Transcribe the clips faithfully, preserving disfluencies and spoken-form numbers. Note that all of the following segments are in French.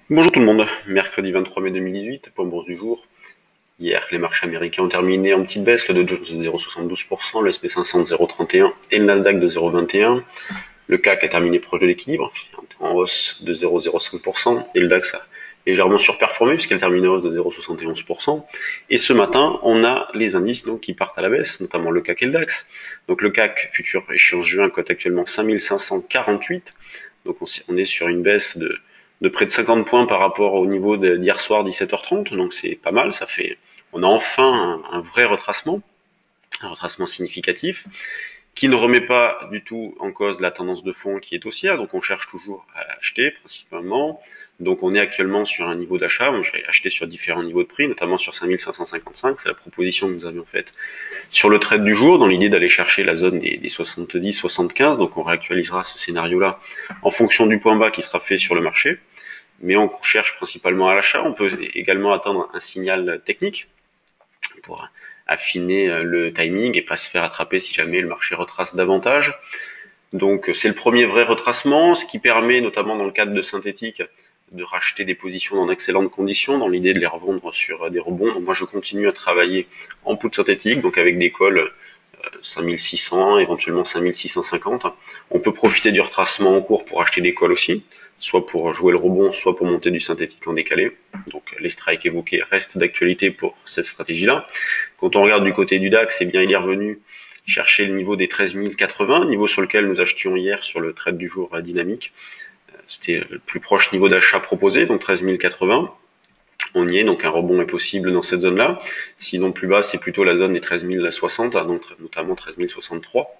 Bonjour tout le monde, mercredi vingt-trois mai deux mille dix-huit, point bourse du jour. Hier, les marchés américains ont terminé en petite baisse, le Dow Jones de zéro virgule soixante-douze pour cent, le S and P cinq cents de zéro virgule trente et un et le Nasdaq de zéro virgule vingt et un. Le C A C a terminé proche de l'équilibre, en hausse de zéro virgule zéro cinq pour cent, et le DAX a légèrement surperformé puisqu'elle termine en hausse de zéro virgule soixante et onze pour cent. Et ce matin, on a les indices donc, qui partent à la baisse, notamment le C A C et le DAX. Donc le C A C, futur échéance juin, cote actuellement cinq mille cinq cent quarante-huit. Donc on est sur une baisse de de près de cinquante points par rapport au niveau d'hier soir dix-sept heures trente, donc c'est pas mal, ça fait, on a enfin un, un vrai retracement, un retracement significatif, qui ne remet pas du tout en cause la tendance de fond qui est haussière, donc on cherche toujours à acheter principalement, donc on est actuellement sur un niveau d'achat, moi j'ai acheté sur différents niveaux de prix, notamment sur cinq mille cinq cent cinquante-cinq, c'est la proposition que nous avions faite sur le trade du jour, dans l'idée d'aller chercher la zone des, des soixante-dix soixante-quinze, donc on réactualisera ce scénario-là en fonction du point bas qui sera fait sur le marché, mais on cherche principalement à l'achat, on peut également attendre un signal technique pour affiner le timing et pas se faire attraper si jamais le marché retrace davantage. Donc c'est le premier vrai retracement, ce qui permet notamment dans le cadre de synthétique de racheter des positions dans d'excellentes conditions, dans l'idée de les revendre sur des rebonds. Donc moi je continue à travailler en put synthétique, donc avec des calls cinq mille six cents, éventuellement cinq mille six cent cinquante. On peut profiter du retracement en cours pour acheter des calls aussi, soit pour jouer le rebond, soit pour monter du synthétique en décalé. Donc les strikes évoqués restent d'actualité pour cette stratégie-là. Quand on regarde du côté du DAX, eh bien il est revenu chercher le niveau des treize mille quatre-vingts, niveau sur lequel nous achetions hier sur le trade du jour dynamique. C'était le plus proche niveau d'achat proposé, donc treize mille quatre-vingts. On y est, donc un rebond est possible dans cette zone-là. Sinon, plus bas, c'est plutôt la zone des treize mille soixante, donc notamment treize mille soixante-trois.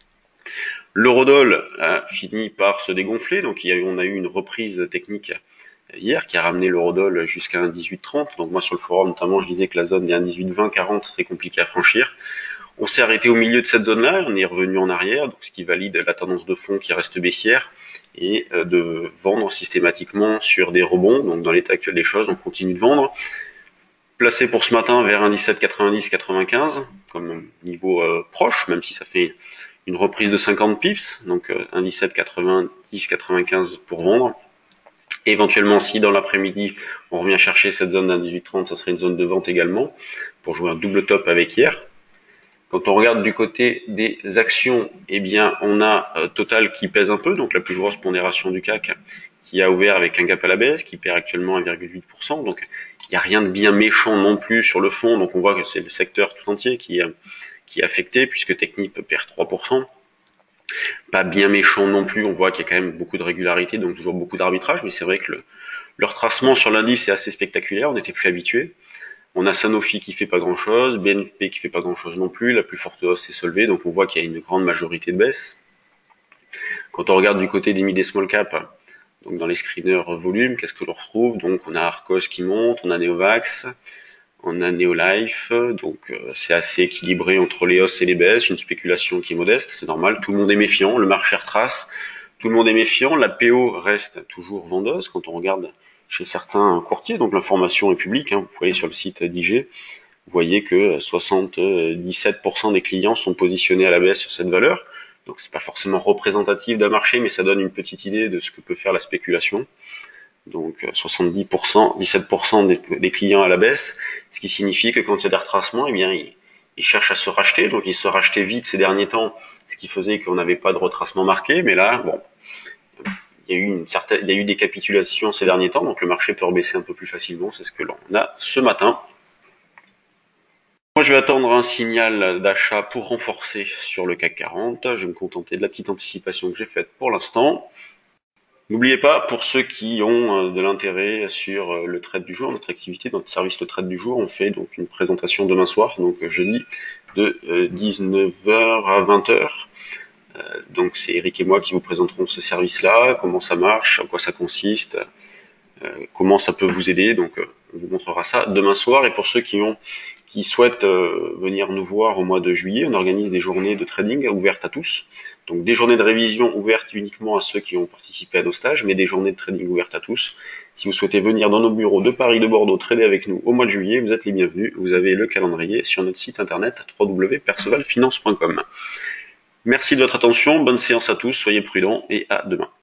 L'eurodoll a fini par se dégonfler, donc il y a eu, on a eu une reprise technique hier qui a ramené l'eurodoll jusqu'à un dix-huit trente. Donc moi sur le forum notamment, je disais que la zone des un dix-huit vingt quarante serait compliquée à franchir. On s'est arrêté au milieu de cette zone-là, on est revenu en arrière, donc ce qui valide la tendance de fond qui reste baissière, et de vendre systématiquement sur des rebonds. Donc dans l'état actuel des choses, on continue de vendre. Placé pour ce matin vers un dix-sept quatre-vingt-dix quatre-vingt-quinze, comme niveau euh, proche, même si ça fait une reprise de cinquante pips, donc euh, un dix-sept quatre-vingt-dix quatre-vingt-quinze pour vendre. Et éventuellement, si dans l'après-midi, on revient chercher cette zone d'un dix-huit trente, ça serait une zone de vente également, pour jouer un double top avec hier. Quand on regarde du côté des actions, eh bien, on a euh, Total qui pèse un peu, donc la plus grosse pondération du C A C, qui a ouvert avec un gap à la baisse, qui perd actuellement un virgule huit pour cent. Donc, il n'y a rien de bien méchant non plus sur le fond. Donc, on voit que c'est le secteur tout entier qui est, qui est affecté, puisque Technip perd trois pour cent. Pas bien méchant non plus. On voit qu'il y a quand même beaucoup de régularité, donc toujours beaucoup d'arbitrage. Mais c'est vrai que le, le retracement sur l'indice est assez spectaculaire. On n'était plus habitué. On a Sanofi qui fait pas grand chose, B N P qui fait pas grand chose non plus, la plus forte hausse est Solvay, donc on voit qu'il y a une grande majorité de baisse. Quand on regarde du côté des mid et small cap, donc dans les screeners volume, qu'est-ce que l'on retrouve? Donc on a Arcos qui monte, on a Neovax, on a Neolife, donc euh, c'est assez équilibré entre les hausses et les baisses, une spéculation qui est modeste, c'est normal, tout le monde est méfiant, le marché retrace, tout le monde est méfiant, la P O reste toujours vendeuse quand on regarde chez certains courtiers, donc l'information est publique, hein, vous voyez sur le site d'I G, vous voyez que soixante-dix-sept pour cent des clients sont positionnés à la baisse sur cette valeur, donc c'est pas forcément représentatif d'un marché, mais ça donne une petite idée de ce que peut faire la spéculation. Donc soixante-dix pour cent, dix-sept pour cent des, des clients à la baisse, ce qui signifie que quand il y a des retracements, eh bien ils, ils cherchent à se racheter, donc ils se rachetaient vite ces derniers temps, ce qui faisait qu'on n'avait pas de retracement marqué, mais là, bon, il y a eu une certaine, il y a eu des capitulations ces derniers temps, donc le marché peut rebaisser un peu plus facilement, c'est ce que l'on a ce matin. Moi, je vais attendre un signal d'achat pour renforcer sur le C A C quarante. Je vais me contenter de la petite anticipation que j'ai faite pour l'instant. N'oubliez pas, pour ceux qui ont de l'intérêt sur le trade du jour, notre activité, notre service le trade du jour, on fait donc une présentation demain soir, donc jeudi, de dix-neuf heures à vingt heures. Donc c'est Eric et moi qui vous présenterons ce service-là, comment ça marche, en quoi ça consiste, comment ça peut vous aider. Donc on vous montrera ça demain soir. Et pour ceux qui ont qui souhaitent euh, venir nous voir au mois de juillet, on organise des journées de trading ouvertes à tous. Donc des journées de révision ouvertes uniquement à ceux qui ont participé à nos stages, mais des journées de trading ouvertes à tous. Si vous souhaitez venir dans nos bureaux de Paris, de Bordeaux, trader avec nous au mois de juillet, vous êtes les bienvenus. Vous avez le calendrier sur notre site internet w w w point perceval finance point com. Merci de votre attention, bonne séance à tous, soyez prudents et à demain.